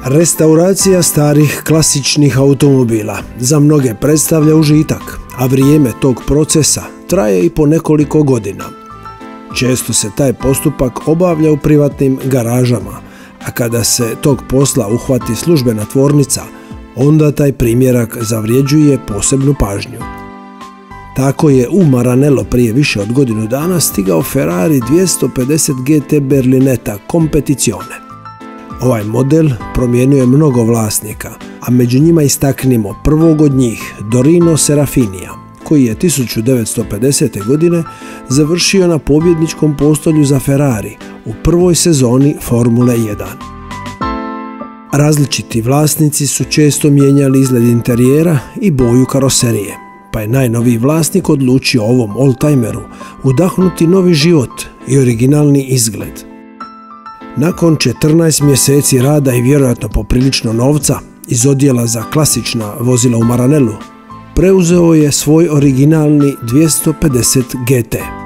Restauracija starih klasičnih automobila za mnoge predstavlja užitak, a vrijeme tog procesa traje i po nekoliko godina. Često se taj postupak obavlja u privatnim garažama, a kada se tog posla uhvati službena tvornica, onda taj primjerak zavređuje posebnu pažnju. Tako je u Maranello prije više od godinu dana stigao Ferrari 250 GT Berlinetta Competizione. Ovaj model promijenio je mnogo vlasnika, a među njima istaknimo prvog od njih, Dorino Serafiniya, koji je 1950. godine završio na pobjedničkom postolju za Ferrari u prvoj sezoni Formule 1. Različiti vlasnici su često mijenjali izgled interijera i boju karoserije, pa je najnoviji vlasnik odlučio ovom oldtimeru udahnuti novi život i originalni izgled. Nakon 14 mjeseci rada i vjerojatno poprilično novca iz odjela za klasična vozila u Maranellu, preuzeo je svoj originalni 250 GT.